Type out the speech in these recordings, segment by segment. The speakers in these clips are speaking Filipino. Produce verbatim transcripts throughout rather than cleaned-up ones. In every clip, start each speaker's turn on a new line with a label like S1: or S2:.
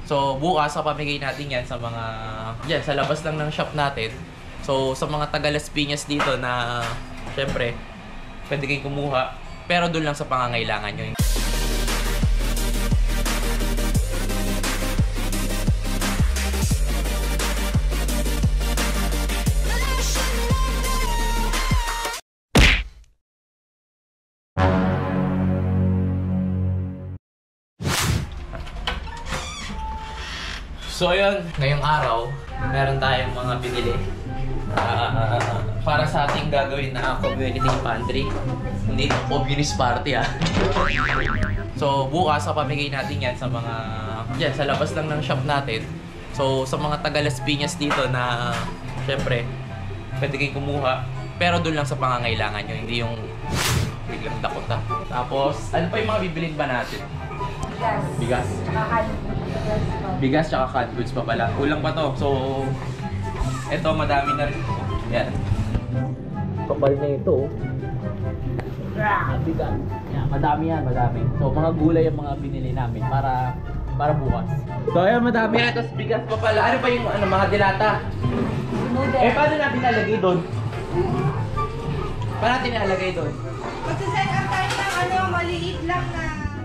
S1: So bukas papamigay natin yan sa mga yan sa labas lang ng shop natin. So sa mga taga Las Piñas dito na syempre pwede kayong kumuha pero doon lang sa pangangailangan nyo. So ayun, ngayong araw, meron tayong mga binili uh, para sa ating gagawin na community pantry. Hindi ito communist party ah. So bukas papamigay natin yan sa mga yan sa labas lang ng shop natin. So sa mga taga Las Piñas dito na syempre pwede kayong kumuha pero doon lang sa pangangailangan nyo, hindi yung biglang dakota. Tapos ano pa yung mga bibilin ba natin? Bigas. Bigas. Bigas tsaka canned goods pa pala. Kulang pa to. So, eto madami na rin ito. Yan. Kapal na ito. Grabe ka. Yan, madami yan, madami. So, mga gulay yung mga binili namin para para bukas. So, ayan, madami yan. Tapos bigas pa pala. Ano pa yung ano, mga dilata? Eh, paano natin nalagay doon? Paano natin nalagay doon?
S2: Magsaset up tayo ng ano, maliit lang na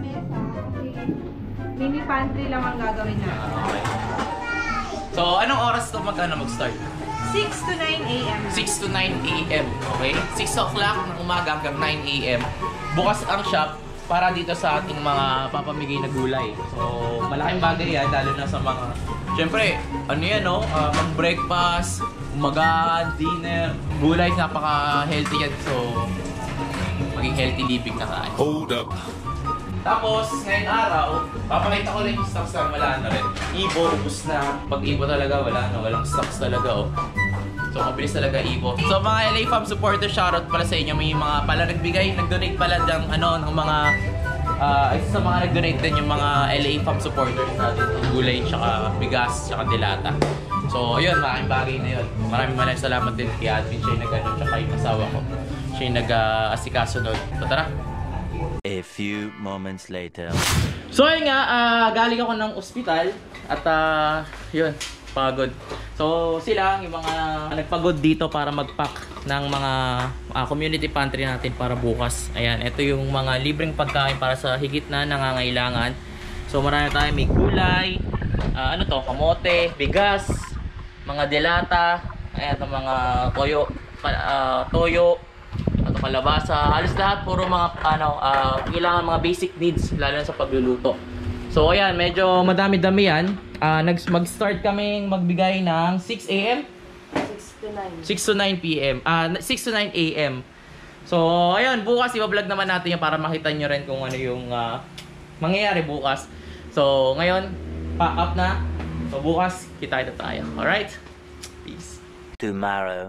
S2: mini pantry lang ang gagawin natin.
S1: Okay. So, anong oras ito mag-ano mag-start?
S2: six to nine A M
S1: six to nine A M Okay? six o'clock ng umaga hanggang nine A M Bukas ang shop para dito sa ating mga papamigay na gulay. So, malaking bagay yan, lalo na sa mga siyempre, ano yan no? Uh, mag-breakfast, umaga, dinner, gulay, napaka-healthy yan. So, maging healthy living na kain.
S3: Hold up.
S1: Tapos, ngayong araw, papakita ko lang yung stocks na wala na rin. Ibo, ubus na. Pag Ibo talaga, wala na. Walang stocks talaga, oh. So, mabilis talaga Ibo. So, mga L A Farm supporter, shoutout pala sa inyo. May mga pala nagbigay, nag-donate pala dyan, ano, ng mga, uh, isa sa mga nag-donate din yung mga L A Farm supporters natin. Yung gulay, tsaka bigas, tsaka dilata. So, ayun, maraming bagay na yun. Maraming maraming salamat din kay Advin. Siya yung nag-ano, tsaka yung asawa ko. Siya yung nag-asikaso doon. So, tara!
S4: A few moments later.
S1: So ayun nga, uh, galing ako ng ospital at uh, yun, pagod. So sila, yung mga nagpagod dito para mag-pack ng mga uh, community pantry natin para bukas. Ayan, ito yung mga libreng pagkain para sa higit na nangangailangan. So marami tayo, may gulay, uh, ano to, kamote, bigas, mga delata, ayan, ito mga toyo, uh, toyo, ito kalabasa, halos lahat puro mga ano, uh, kailangan mga basic needs lalo na sa pagluluto. So ayan, medyo madami-dami yan. Uh, mag-start kaming magbigay ng six A M six to nine P M Ah, uh, six to nine A M So ayun, bukas i-vlog naman natin yan para makita nyo rin kung ano yung uh, mangyayari bukas. So ngayon, pack up na. So bukas, kita ito tayo. Alright? Peace.
S4: Tomorrow.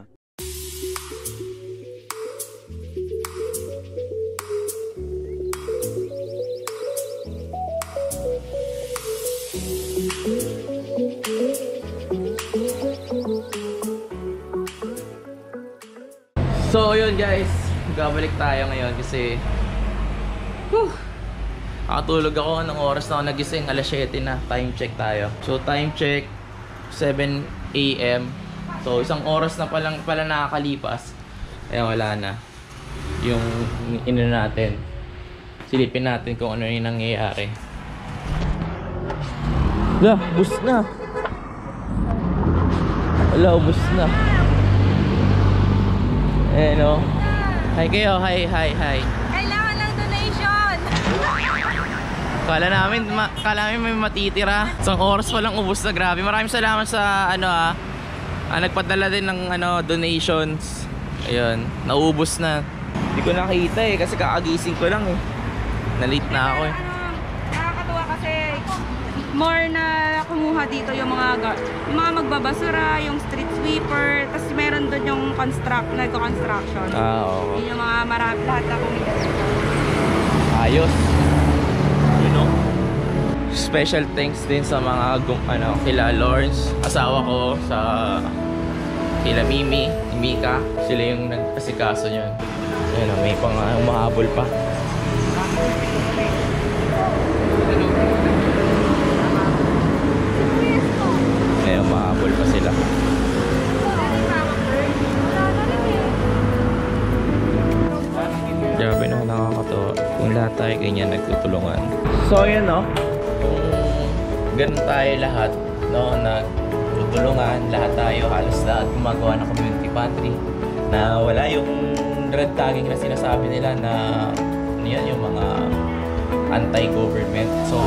S1: So yun guys, gabalik tayo ngayon kasi whew, nakatulog ako ng oras na ako nagising, alas siyete na, time check tayo. So time check seven A M So isang oras na palang pala nakakalipas. Eh wala na yung ino natin. Silipin natin kung ano yung nangyayari. Lah, bus na. Wala, ubus na. Eh no. Hi kayo, hi, hi, hi.
S2: Kailangan ng donation.
S1: Kala namin, ma kala namin may matitira. Isang oras pa lang ubos na, grabe. Maraming salamat sa ano ah, ah nagpadala din ng ano donations. Ayun, naubos na. Hindi ko nakita eh kasi kakagising ko lang eh. Na-late na ako eh.
S2: Ano, nakakatuwa kasi more na kumuha dito yung mga yung mga magbabasura, yung street sweeper, tapos meron doon yung construct, nagko-construction.
S1: Ah, oo.
S2: Yun yung mga marami lahat na kumita.
S1: Ayos. You know. Special thanks din sa mga ano, kila Lawrence, asawa ko, sa kila Mimi, Mika, sila yung nag-asikaso niyan. Ayun, may pang uh, umahabol pa. lahat tayo ganyan nagtutulungan. So ayan no, kung ganun tayo lahat, no, nagtutulungan, lahat tayo, halos lahat gumagawa ng community pantry, na wala yung red tagging na sinasabi nila na ano yan, yung mga anti-government. So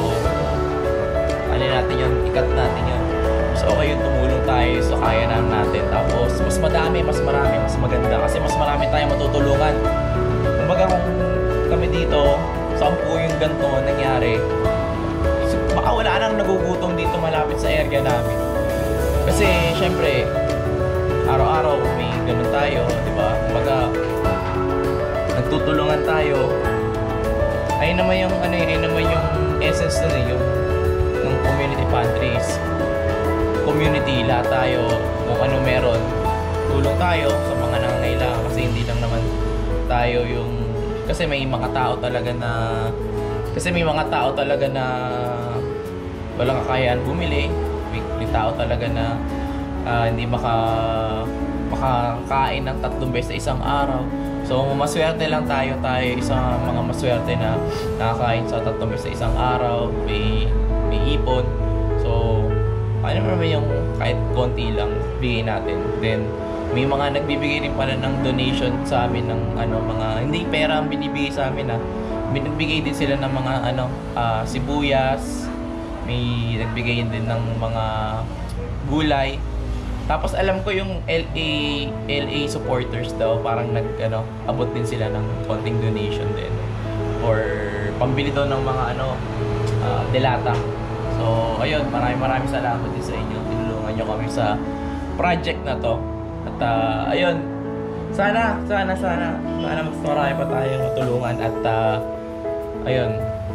S1: ano natin yun, ikat natin yun. So okay yung tumulong tayo so kaya na natin. Tapos mas madami, mas marami, mas maganda kasi mas marami tayong matutulungan. Kumbaga kung kami dito, sampu yung ganito nangyari, so, baka wala nang nagugutom dito malapit sa area namin. Kasi syempre araw-araw may ganun tayo, di ba? Kumbaga nagtutulungan tayo. Ayun naman yung ano, ayun naman yung essence na yung ng community pantries. Community, lahat tayo, kung ano meron, tulong tayo sa mga nangangailangan kasi hindi lang naman tayo yung, kasi may mga tao talaga na, kasi may mga tao talaga na walang kakayaan bumili, may, may tao talaga na uh, hindi maka, makakain ng tatlong beses sa isang araw. So maswerte lang tayo, tayo isang mga maswerte na nakakain sa tatlong beses sa isang araw, may, may ipon. So ano naman yung kahit konti lang bigay natin. Then may mga nagbibigay rin pala ng donation sa amin ng ano, mga hindi pera ang binibigay sa amin, ah. Binibigay din sila ng mga ano, uh, sibuyas, may nagbigay din ng mga gulay. Tapos alam ko yung L A L A supporters daw parang nag ano, abot din sila ng konting donation din or pambili daw ng mga ano, uh, delata. So, ayun, maraming maraming salamat din sa inyo. Tinulungan nyo kami sa project na to. At, uh, ayun, sana, sana, sana, sana mas marami pa tayong matulungan. At, uh, ayun,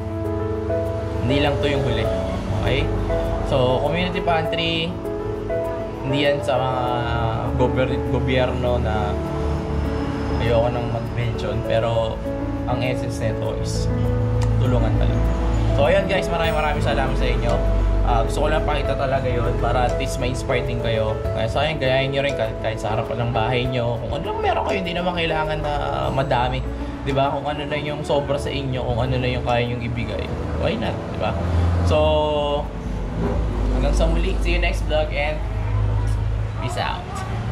S1: hindi lang to yung huli. Okay? So, community pantry, hindi yan sa mga gober- gobyerno na ayoko nang mag-mention. Pero, ang essence nito is tulungan talaga. So ayan guys, maraming maraming salamat sa inyo. Uh, gusto ko lang pakita talaga yun para at least ma-inspire din kayo. Kaya so ayun, gayahin nyo rin kahit, kahit sa harapan ng bahay nyo. Kung ano lang meron kayo, hindi naman kailangan na madami. Diba? Kung ano lang yung sobra sa inyo, kung ano lang yung kaya nyong ibigay. Why not? Diba? So, hanggang sa muli. See you next vlog and peace out.